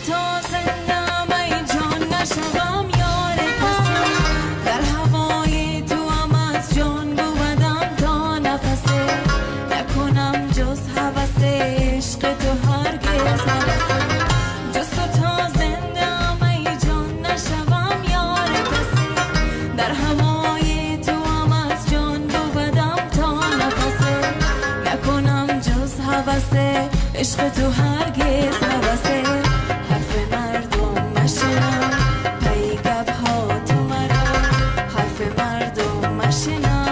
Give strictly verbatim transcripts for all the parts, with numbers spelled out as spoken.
تا زندم ای جان نشوم یار کسی، در هوای تو هم از جان بودم تا نفسه، نکنم جز هوس عشق تو هرگز هوسه، جز تو تا زندم ای جان نشوم یار کسی، در هوای تو هم از جان بودم تا نفسه، نکنم جز هوس عشق تو هرگز هوسه. حرف مردم مشنو پی گپ ها تو مرا، حرف مردم مشنو.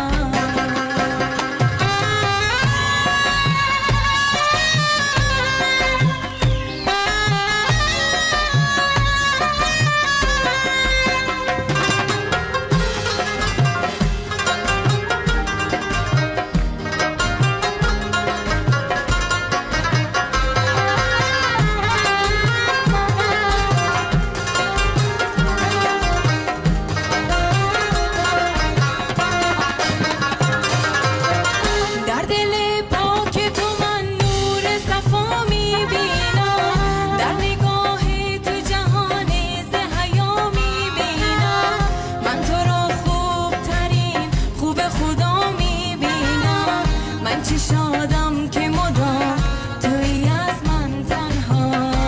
چه شادم که مدام تویی از من تنها،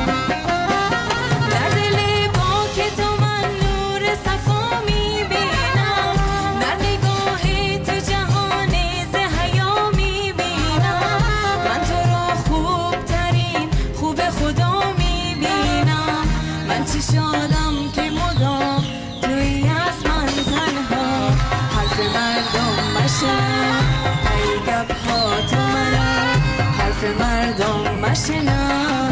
در دل پاک تو من نور صفا میبینم، در نگاه تو جهان ز حیا میبینم، من تو را خوب ترین خوب خدا میبینم، من چه شادم که مدام تویی از من تنها. حرف مردم مشنو پی گپ ها تو مرا، حرف مردم مشنو.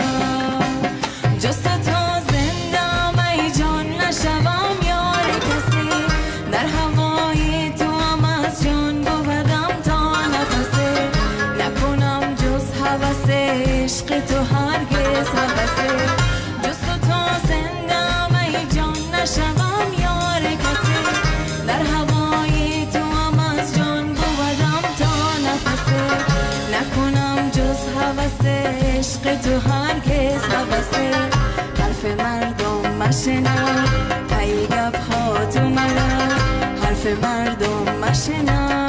جز تو تا زندم ای جان نشوم یار کسی، در هوای تو هم از جان بودم تا نفسه، نکنم جز هوس عشق تو هرگز هوسه، جز تو تا زندم ای جان نشوم یار کسی، در هوای تو هم از جان بودم تا نفسه، نکنم جز هوس عشق تو هرگز هوسه. حرف مردم مشنو پی گپ ها تو مرا، حرف مردم مشنو.